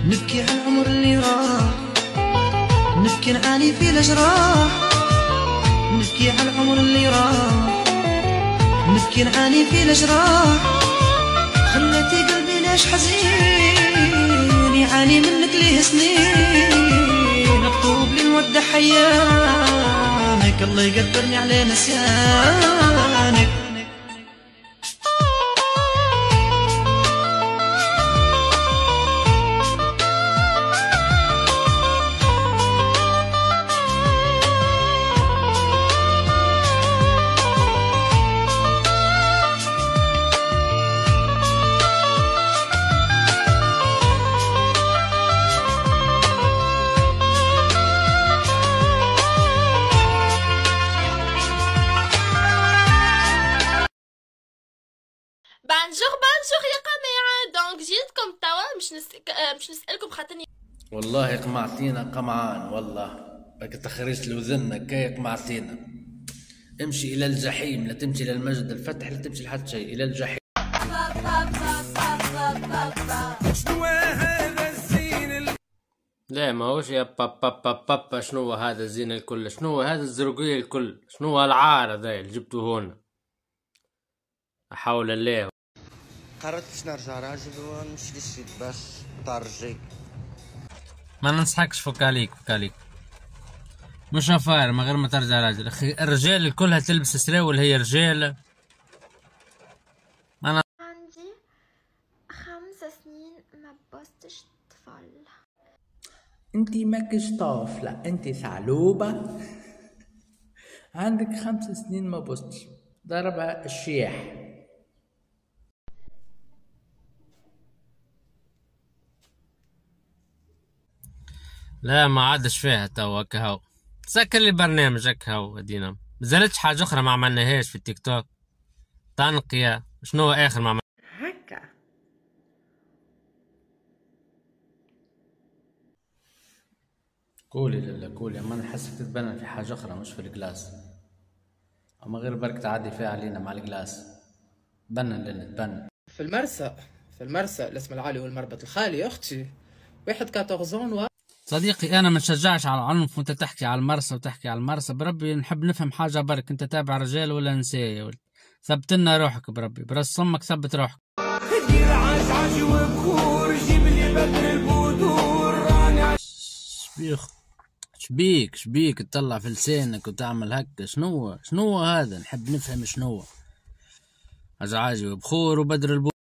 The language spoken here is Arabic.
نبكي على العمر اللي راح، نبكي نعاني في الأجراح، نبكي على العمر اللي راح، نبكي نعاني في الأجراح. خليتي قلبي ليش حزين يعاني منك ليه سنين، مكتوب لي نودع حيانك الله يقدرني على نسيانك. بانجور يا قميعة. دونك جيتكم توا مش نسألكم خاطرني والله قمعتينا قمعان، والله راك تخرجت لوذنك كي قمعتينا. امشي الى الجحيم، لا تمشي الى المجد الفتح، لا تمشي لحد شيء، الى الجحيم. شنو هذا الزين لا ماهوش يا بابا شنو هذا الزين الكل، شنو هذا الزرقية الكل، شنو العار هذا اللي جبتوه هنا؟ حول الله. قررت باش نرجع راجل ونمشي للسيد باش طارجي. ما ننصحكش، فك عليك مش افاير من غير ما ترجع راجل. اخي الرجال كلها تلبس سراول، هي رجال. انا عندي 5 سنين ما بوستش طفل. انتي ماكش طفلة، انتي ثعلوبة. عندك 5 سنين ما بوستش، ضربها الشيح. لا ما عادش فيها توا كهو. سكر لي برنامجك هو ادينا. مازالتش حاجة أخرى ما عملناهاش في التيك توك. تنقية شنو آخر ما هكا قولي لا قولي، اما نحسك تتبنى في حاجة أخرى مش في الكلاس، اما غير برك تعدي فيها علينا مع الكلاس. تبنى لنا تبنى. في المرسى الاسم العالي والمربط الخالي. اختي واحد 14 صديقي أنا ما نشجعش على العنف، وأنت تحكي على المرسى وتحكي على المرسى. بربي نحب نفهم حاجة برك، أنت تابع رجال ولا نساء يا ولد؟ ثبت لنا روحك بربي، برس صمك ثبت روحك. دير عجعج وبخور، جيب لي بدر البدور. شبيك تطلع في لسانك وتعمل هكا؟ شنو هذا؟ نحب نفهم شنو عجعاجي وبخور وبدر البدور.